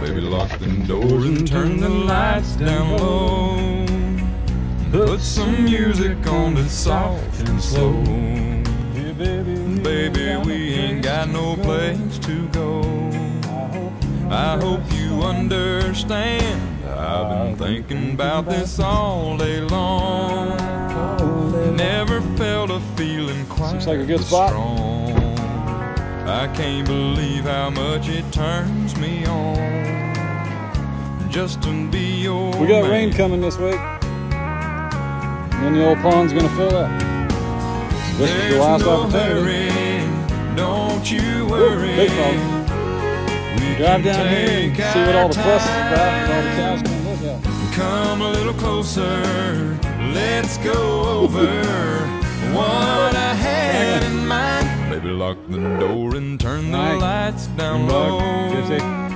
Baby, lock the door and turn the lights down low. Put some music on that's soft and slow. Baby, we ain't got no place to go. I hope you understand. I've been thinking about this all day long. Never felt a feeling quite Looks like a good this spot. strong. I can't believe how much it turns me on just to be your We got man. rain coming this week, and then the old pond's gonna fill up. So this is the last opportunity. Hurry, don't you worry. Big fella. Drive down here and see what all the fuss is about and all the cows can look at. Come a little closer, let's go over what I had in mind. Baby, lock the door and turn the Night. lights down Good luck. low. Good day.